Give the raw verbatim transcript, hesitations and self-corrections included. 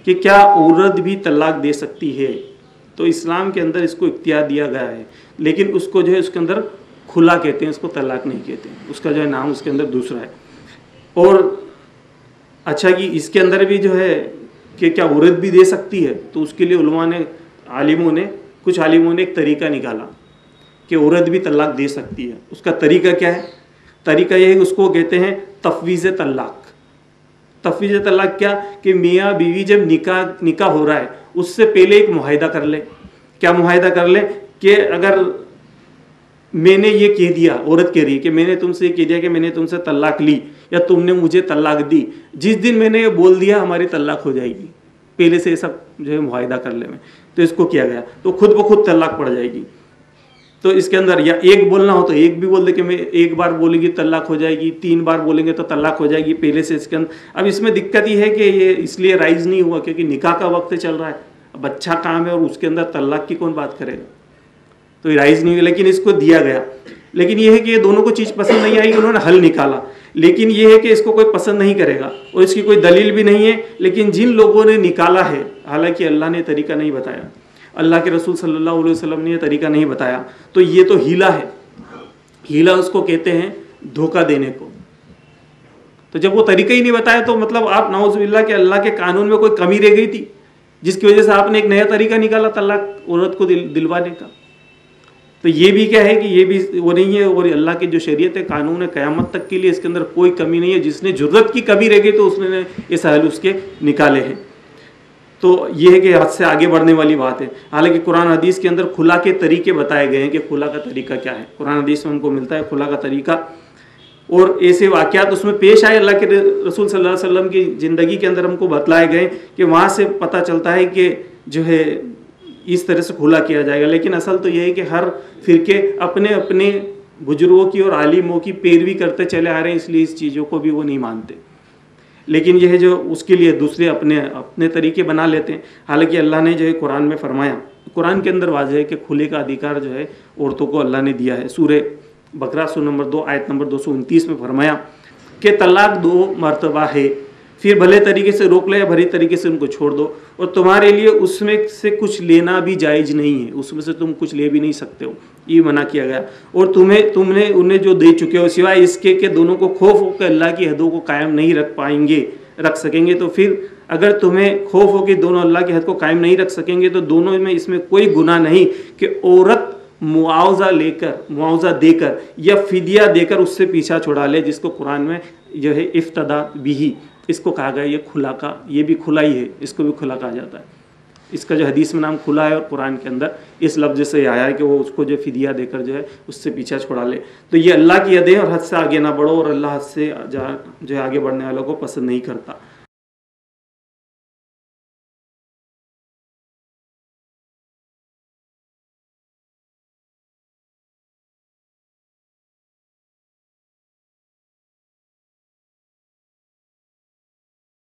کہ کیا عورت بھی طلاق دے سکتی ہے؟ تو اسلام کے اندر اس کو اختیار دیا گیا ہے، لیکن اس کو جو ہے اس کے اندر کھلا کہتے ہیں، اس کو طلاق نہیں کہتے ہیں، اس کا جو ہے نام اس کے اندر دوسرا ہے۔ اور اچھا کہ اس کے اندر بھی جو ہے کہ کیا عورت بھی دے سکتی ہے، تو اس کے لیے علماء نے عالموں نے کچھ عالموں نے ایک طریقہ نکالا کہ عورت بھی طلاق دے سکتی ہے۔ اس کا طریقہ کیا ہے؟ طریقہ یہ ہے، اس کو کہتے ہیں تفویض طلاق۔ تفویض طلاق کیا کہ میاں بیوی جب نکاح نکاح ہو رہا ہے اس سے پہلے ایک معاہدہ کر لے۔ کیا معاہدہ کر لے کہ اگر میں نے یہ کہہ دیا، عورت کہہ رہی ہے کہ میں نے تم سے یہ کہہ دیا کہ میں نے تم سے طلاق لی یا تم نے مجھے طلاق دی، جس دن میں نے یہ بول دیا ہماری طلاق ہو جائے گی، پہلے سے یہ سب جو ہے معاہدہ کر لے میں، تو اس کو کیا گیا تو خود بخود طلاق پڑ جائے گی۔ تو اس کے اندر یا ایک بولنا ہو تو ایک بھی بول دے کہ میں ایک بار بولیں گی طلاق ہو جائے گی، تین بار بولیں گے تو طلاق ہو جائے گی پہلے سے اس کے اندر۔ اب اس میں دقت یہ ہے کہ یہ اس لیے رائز نہیں ہوا کیونکہ نکاح کا وقت چل رہا ہے، اب اچھا کام ہے اور اس کے اندر طلاق کی کون بات کرے گا، تو یہ رائز نہیں ہوئی، لیکن اس کو دیا گیا۔ لیکن یہ ہے کہ یہ دونوں کو چیز پسند نہیں آئی، انہوں نے حل نکالا، لیکن یہ ہے کہ اس کو کوئی پسند نہیں کرے گا اور اس کی کوئی دلیل بھی نہیں ہے، لیکن جن لوگوں نے نکالا ہے، حالانکہ اللہ نے طریقہ نہیں بتایا، اللہ کے رسول صلی اللہ علیہ وسلم نے یہ طریقہ نہیں بتایا، تو یہ تو ہیلا ہے۔ ہیلا اس کو کہتے ہیں دھوکہ دینے کو۔ تو جب وہ طریقہ ہی نہیں بتایا تو مطلب آپ نعوذ باللہ کہ اللہ کے قانون میں کوئی کمی رہ گئی تھی جس کی وجہ سے آپ نے ایک نیا طریقہ نکالا طلاق عورت کو دل دلوانے کا۔ تو یہ بھی کیا ہے کہ یہ بھی وہ نہیں ہے، اور اللہ کی جو شریعت ہے، قانون ہے، قیامت تک کے لیے اس کے اندر کوئی کمی نہیں ہے۔ جس نے جرت کی کمی رہ گئی تو اس نے یہ سہل اس کے نکالے ہیں۔ تو یہ ہے کہ حد سے آگے بڑھنے والی بات ہے۔ حالانکہ قرآن حدیث کے اندر کھلا کے طریقے بتائے گئے ہیں کہ کھلا کا طریقہ کیا ہے، قرآن حدیث میں ہم کو ملتا ہے کھلا کا طریقہ، اور ایسے واقعات اس میں پیش آئے اللہ کے رسول صلی اللہ علیہ وسلم کی زندگی کے اندر ہم کو بتلائے گئے کہ وہاں سے پتہ چلتا ہے کہ جو ہے اس طرح سے کھلا کیا جائے گا۔ لیکن اصل تو یہ ہے کہ ہر فرقے اپنے اپنے بزرگوں کی اور عالموں کی پیروی کرتے چلے آ رہے ہیں، اس لیے اس چیزوں کو بھی وہ نہیں مانتے، لیکن یہ ہے جو اس کے لیے دوسرے اپنے اپنے طریقے بنا لیتے ہیں۔ حالانکہ اللہ نے جو ہے قرآن میں فرمایا، قرآن کے اندر واضح ہے کہ کھلے کا ادھیکار جو ہے عورتوں کو اللہ نے دیا ہے۔ سورہ بقرہ سورہ نمبر دو آیت نمبر دو سو انتیس میں فرمایا کہ طلاق دو مرتبہ ہے، پھر بھلے طریقے سے روک لے یا بھری طریقے سے ان کو چھوڑ دو، اور تمہارے لیے اس میں سے کچھ لینا بھی جائز نہیں ہے، اس میں سے تم کچھ لے بھی نہیں سکتے ہو، یہ منع کیا گیا۔ اور تمہیں تم نے انہیں جو دے چکے ہو سوائے اس کے کہ دونوں کو خوف ہو کہ اللہ کی حدوں کو قائم نہیں رکھ پائیں گے رکھ سکیں گے، تو پھر اگر تمہیں خوف ہو کہ دونوں اللہ کی حد کو قائم نہیں رکھ سکیں گے تو دونوں میں اس میں کوئی گناہ نہیں کہ عورت معاوضہ لے کر معاوضہ دے کر یا فدیہ دے کر اس سے پیچھا چھڑا لے، جس کو قرآن میں جو ہے افتدا بھی اس کو کہا گیا، یہ کھلا کا یہ بھی کھلا ہی ہے، اس کو بھی کھلا کہا جاتا ہے۔ اس کا جو حدیث میں نام کھلا ہے اور قرآن کے اندر اس لفظ سے آیا ہے کہ وہ اس کو جو فدیہ دے کر جو ہے اس سے پیچھا چھڑا لے۔ تو یہ اللہ کی حدیں اور حد سے آگے نہ بڑھو، اور اللہ حد سے جو ہے آگے بڑھنے والوں کو پسند نہیں کرتا۔